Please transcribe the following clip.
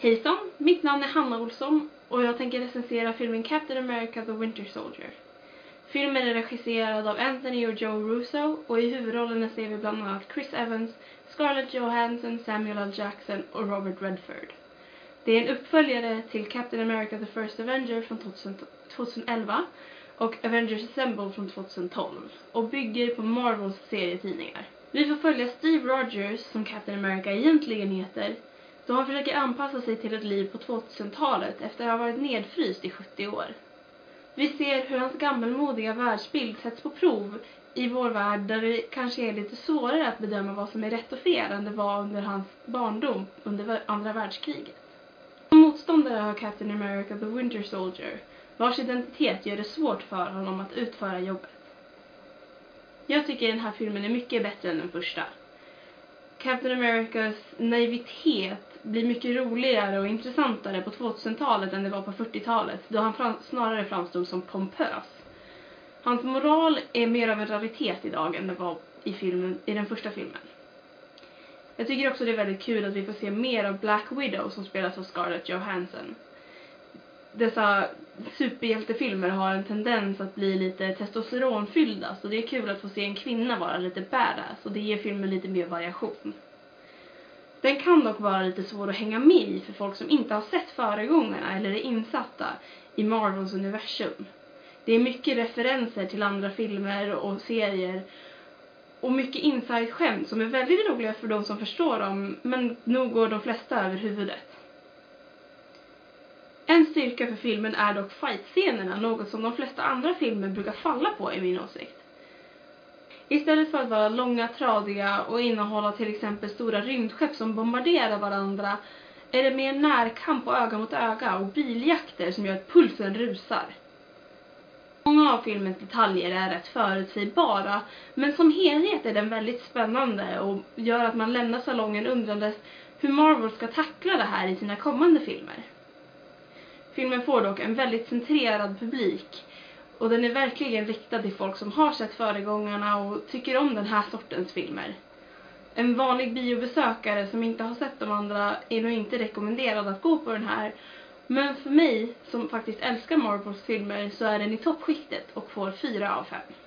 Hejsan, mitt namn är Hanna Olsson och jag tänker recensera filmen Captain America The Winter Soldier. Filmen är regisserad av Anthony och Joe Russo och i huvudrollerna ser vi bland annat Chris Evans, Scarlett Johansson, Samuel L. Jackson och Robert Redford. Det är en uppföljare till Captain America The First Avenger från 2011 och Avengers Assemble från 2012 och bygger på Marvels serietidningar. Vi får följa Steve Rogers, som Captain America egentligen heter, då han försöker anpassa sig till ett liv på 2000-talet efter att ha varit nedfryst i 70 år. Vi ser hur hans gammelmodiga världsbild sätts på prov i vår värld där det kanske är lite svårare att bedöma vad som är rätt och fel än det var under hans barndom under andra världskriget. Som motståndare har Captain America The Winter Soldier, vars identitet gör det svårt för honom att utföra jobbet. Jag tycker den här filmen är mycket bättre än den första. Captain Americas naivitet blir mycket roligare och intressantare på 2000-talet än det var på 40-talet, då han snarare framstod som pompös. Hans moral är mer av en raritet idag än det var i den första filmen. Jag tycker också det är väldigt kul att vi får se mer av Black Widow som spelas av Scarlett Johansson. Dessa superhjältefilmer har en tendens att bli lite testosteronfyllda, så det är kul att få se en kvinna vara lite badass och det ger filmen lite mer variation. Den kan dock vara lite svår att hänga med i för folk som inte har sett föregångarna eller är insatta i Marvels universum. Det är mycket referenser till andra filmer och serier och mycket inside-skämt som är väldigt roliga för de som förstår dem, men nog går de flesta över huvudet. En styrka för filmen är dock fight-scenerna, något som de flesta andra filmer brukar falla på i min åsikt. Istället för att vara långa, tradiga och innehålla till exempel stora rymdskepp som bombarderar varandra är det mer närkamp och öga mot öga och biljakter som gör att pulsen rusar. Många av filmens detaljer är rätt förutsägbara, men som helhet är den väldigt spännande och gör att man lämnar salongen undrandes hur Marvel ska tackla det här i sina kommande filmer. Filmen får dock en väldigt centrerad publik och den är verkligen riktad till folk som har sett föregångarna och tycker om den här sortens filmer. En vanlig biobesökare som inte har sett de andra är nog inte rekommenderad att gå på den här, men för mig som faktiskt älskar Marvels filmer så är den i toppskiktet och får 4 av 5.